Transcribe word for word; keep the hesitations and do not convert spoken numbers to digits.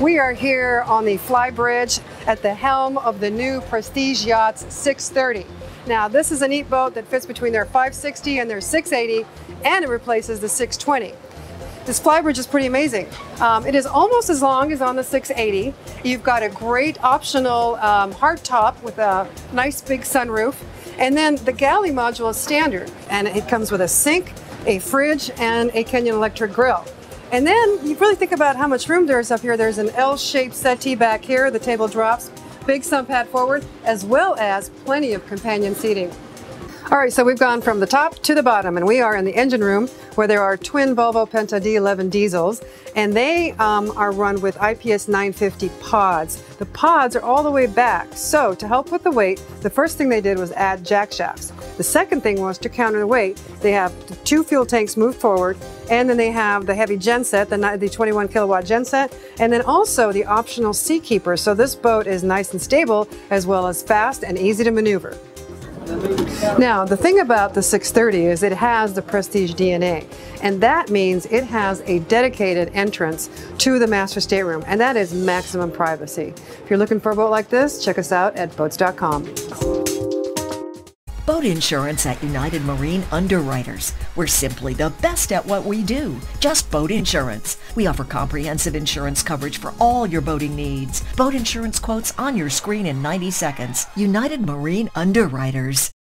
We are here on the Flybridge at the helm of the new Prestige Yachts six thirty. Now, this is a neat boat that fits between their five sixty and their six eighty, and it replaces the six twenty. This Flybridge is pretty amazing. Um, it is almost as long as on the six eighty. You've got a great optional um, hardtop with a nice big sunroof. And then the galley module is standard, and it comes with a sink, a fridge, and a Kenyon electric grill. And then you really think about how much room there is up here. There's an L-shaped settee back here. The table drops, big sun pad forward, as well as plenty of companion seating. All right, so we've gone from the top to the bottom, and we are in the engine room where there are twin Volvo Penta D eleven diesels, and they um, are run with I P S nine fifty pods. The pods are all the way back, so to help with the weight, the first thing they did was add jack shafts. The second thing was to counter the weight. They have the two fuel tanks moved forward, and then they have the heavy genset, the, the twenty-one kilowatt genset, and then also the optional Seakeeper. So this boat is nice and stable, as well as fast and easy to maneuver. Now, the thing about the six thirty is it has the Prestige D N A, and that means it has a dedicated entrance to the master stateroom, and that is maximum privacy. If you're looking for a boat like this, check us out at boats dot com. Boat insurance at United Marine Underwriters. We're simply the best at what we do. Just boat insurance. We offer comprehensive insurance coverage for all your boating needs. Boat insurance quotes on your screen in ninety seconds. United Marine Underwriters.